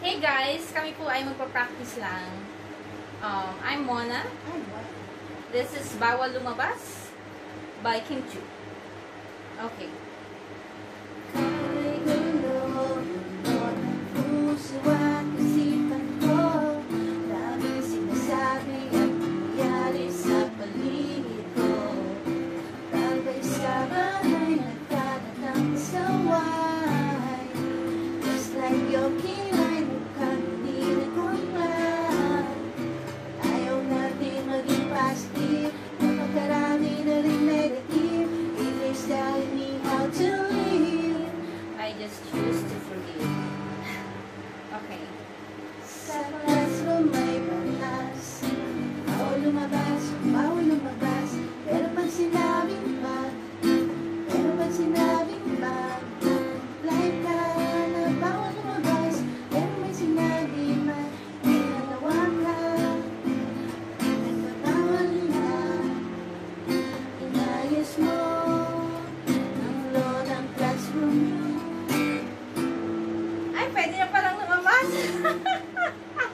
Hey guys, kami po ay magpa-practice lang. I'm Mona. This is Bawal Lumabas by Kim Chiu. Okay. I just choose to forgive. Okay. Sa palas mo may balas, bawal lumabas, bawal lumabas. Pero pag sinabing like ka na bawal lumabas. Pero may sinabi man, ginagawa ka, nagbabawal na. Inayos mo ang load ng classroom. Ay, pwede na palang lumabas.